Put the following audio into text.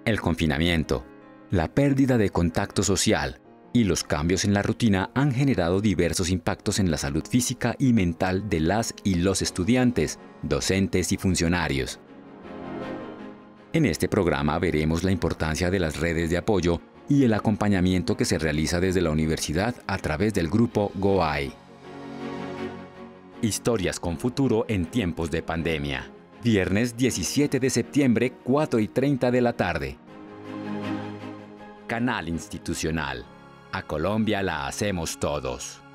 El confinamiento, la pérdida de contacto social y los cambios en la rutina han generado diversos impactos en la salud física y mental de las y los estudiantes, docentes y funcionarios. En este programa veremos la importancia de las redes de apoyo y el acompañamiento que se realiza desde la universidad a través del grupo GOAI. Historias con futuro en tiempos de pandemia. Viernes 17 de septiembre, 4:30 de la tarde. Canal Institucional. A Colombia la hacemos todos.